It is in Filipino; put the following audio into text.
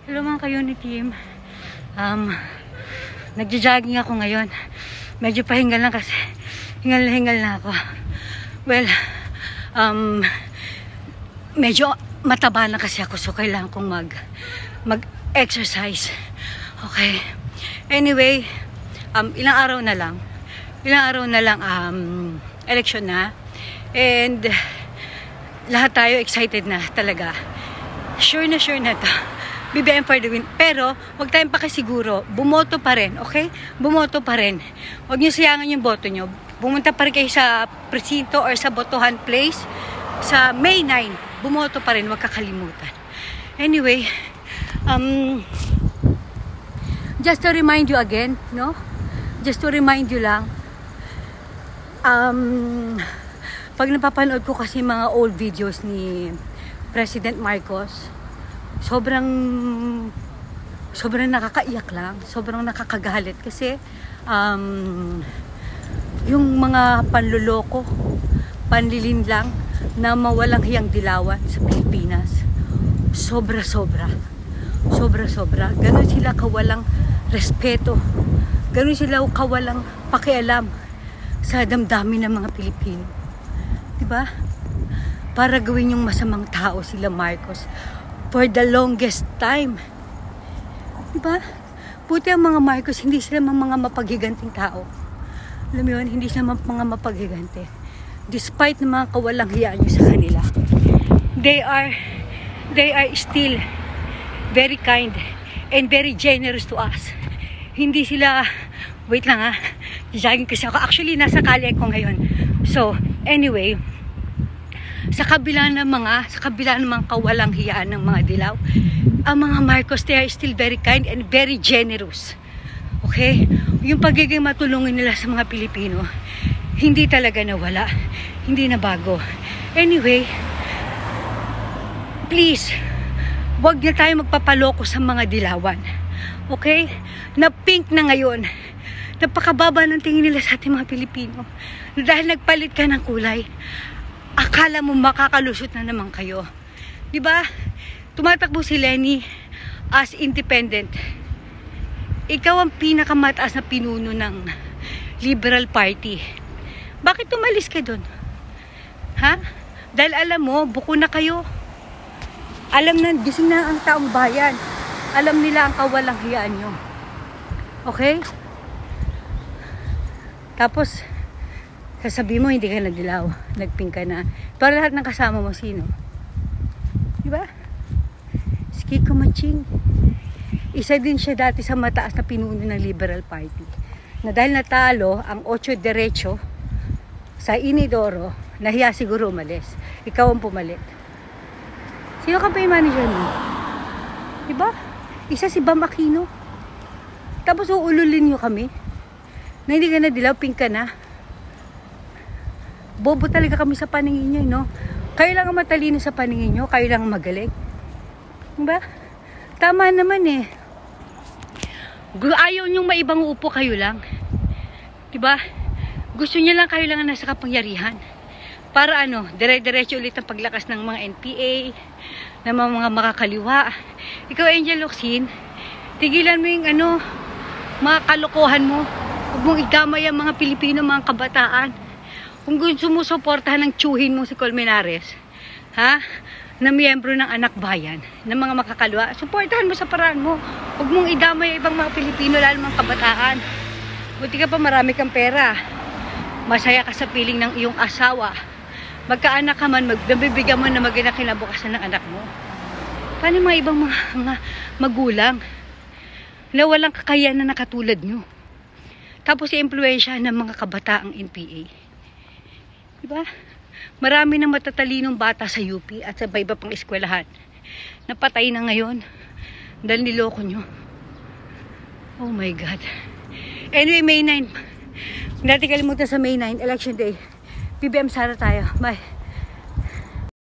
Hello mga ka-unit team. Nagja-jogging ako ngayon. Medyo pahingal lang kasi hingal na ako. Well, medyo mataba na kasi ako, so kailangan kong mag-exercise. Okay. Anyway, ilang araw na lang election na, and lahat tayo excited na talaga. Sure na to. BBM for the win. Pero, huwag tayong pakisiguro. Bumoto pa rin, okay? Bumoto pa rin. Huwag niyo sayangan yung boto niyo. Bumunta pa rin kayo sa presinto or sa botohan place. Sa May 9, bumoto pa rin. Huwag kakalimutan. Anyway, just to remind you again, no? Just to remind you lang, pag napapanood ko kasi mga old videos ni President Marcos, sobrang nakakaiyak lang, sobrang nakakagalit kasi yung mga panloloko, panlilin lang na mawalang hiyang dilawan sa Pilipinas, sobra ganun sila kawalang respeto, ganun sila kawalang pakialam sa damdamin ng mga Pilipino, diba? Para gawin yung masamang tao sila Marcos for the longest time. Diba? Buti ang mga Marcos, hindi sila mga mapaghiganting tao. Alam mo yun, hindi sila mga mapaghigante. Despite ng mga kawalang hiya nyo sa kanila, they are still very kind and very generous to us. Hindi sila, wait lang jogging kasi ako. Actually, nasa kali ko ngayon. So, anyway, sa kabila ng mga kawalang hiyaan ng mga dilaw, ang mga Marcos, they are still very kind and very generous. Okay? Yung pagiging matulungin nila sa mga Pilipino, hindi talaga nawala, hindi na bago. Anyway, please, wag na tayo magpapaloko sa mga dilawan. Okay? Na pink na ngayon. Napakababa ng tingin nila sa ating mga Pilipino. Dahil nagpalit ka ng kulay, akala mo makakalusot na naman kayo. Diba? Tumatakbo si Lenny as independent. Ikaw ang pinakamataas na pinuno ng Liberal Party. Bakit tumalis ka dun? Ha? Dahil alam mo, buko na kayo. Alam na, gising na ang taong bayan. Alam nila ang kawalang hiyaan nyo. Okay? Tapos, sasabihin mo, hindi ka nagdilaw. Nagpink ka na. Para lahat ng kasama mo, sino? Diba? Si Kiko Maching. Isa din siya dati sa mataas na pinuno ng Liberal Party. Na dahil natalo ang 8 Derecho sa Inidoro, nahiya siguro umalis. Ikaw ang pumalit. Sino campaign manager mo? Diba? Isa si Bam Aquino. Tapos uululin nyo kami. Na hindi ka na dilaw, pink ka na. Bobo talaga kami sa paningin nyo, no? Kayo lang ang matalino sa paningin nyo, kayo lang ang magaling. Diba? Tama naman eh. Ayaw nyong maibang upo, kayo lang. Diba? Gusto nyo lang, kayo lang ang nasa kapangyarihan. Para dire-diretso ulit ang paglakas ng mga NPA, ng mga makakaliwa. Ikaw, Angel Locsin, tigilan mo yung mga kalokohan mo. Huwag mong idamay ang mga Pilipino, mga kabataan. Kung gusto mo suportahan ng tsuhin mo si Colmenares, na miyembro ng Anak Bayan, ng mga makakalwa, suportahan mo sa paraan mo. Huwag mong idamay ibang mga Pilipino, lalo mga kabataan. Buti ka pa, marami kang pera. Masaya ka sa piling ng iyong asawa. Magkaanak ka man, nabibigyan mo na maganda kinabukasan ng anak mo. Paano mga ibang mga magulang na walang kakayanan na katulad nyo? Tapos i-impluensya ng mga kabataang NPA. Diba? Marami ng matatalinong bata sa UP at sa iba pang eskwelahan. Napatay na ngayon dahil niloko nyo. Oh my God. Anyway, May 9. Hindi natin kalimutan sa May 9, Election Day. BBM Sara tayo. Bye.